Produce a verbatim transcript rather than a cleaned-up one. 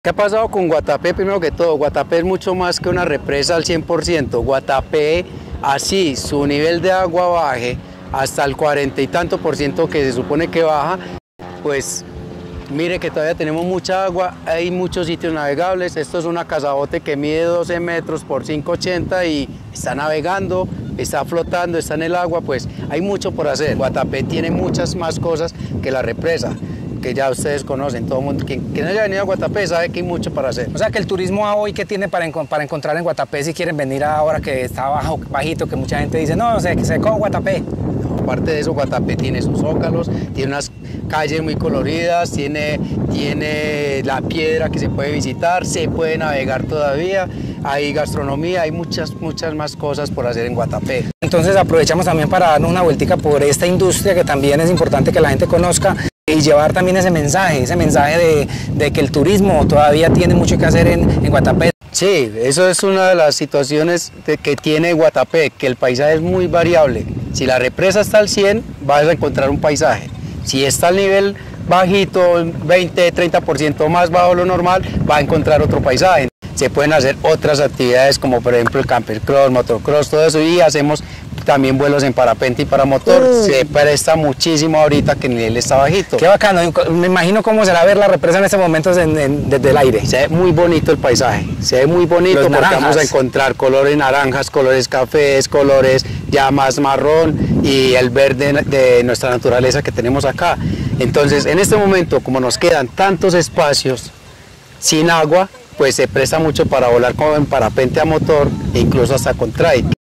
¿Qué ha pasado con Guatapé? Primero que todo, Guatapé es mucho más que una represa al cien por ciento. Guatapé, así su nivel de agua baje hasta el cuarenta y tanto por ciento que se supone que baja, pues mire que todavía tenemos mucha agua, hay muchos sitios navegables. Esto es una cazabote que mide doce metros por cinco ochenta y está navegando, está flotando, está en el agua, pues hay mucho por hacer. Guatapé tiene muchas más cosas que la represa, que ya ustedes conocen, todo el mundo, quien, quien haya venido a Guatapé sabe que hay mucho para hacer. O sea que el turismo a hoy, ¿qué tiene para, enco para encontrar en Guatapé si quieren venir ahora que está bajo, bajito, que mucha gente dice, no, se secó Guatapé? No, aparte de eso, Guatapé tiene sus zócalos, tiene unas calles muy coloridas, tiene, tiene la piedra que se puede visitar, se puede navegar todavía, hay gastronomía, hay muchas, muchas más cosas por hacer en Guatapé. Entonces aprovechamos también para darnos una vueltica por esta industria que también es importante que la gente conozca, y llevar también ese mensaje, ese mensaje de, de que el turismo todavía tiene mucho que hacer en, en Guatapé. Sí, eso es una de las situaciones de que tiene Guatapé, que el paisaje es muy variable. Si la represa está al cien, vas a encontrar un paisaje. Si está al nivel bajito, veinte, treinta por ciento más bajo de lo normal, va a encontrar otro paisaje. Se pueden hacer otras actividades como por ejemplo el campercross, motocross, todo eso, y hacemos también vuelos en parapente y paramotor. Uh. Se presta muchísimo ahorita que el nivel está bajito. Qué bacano, me imagino cómo será ver la represa en estos momentos en, en, desde el aire. Se ve muy bonito el paisaje, se ve muy bonito porque vamos a encontrar colores naranjas, colores cafés, colores ya más marrón y el verde de nuestra naturaleza que tenemos acá. Entonces en este momento, como nos quedan tantos espacios sin agua, pues se presta mucho para volar como en parapente a motor e incluso hasta con trike.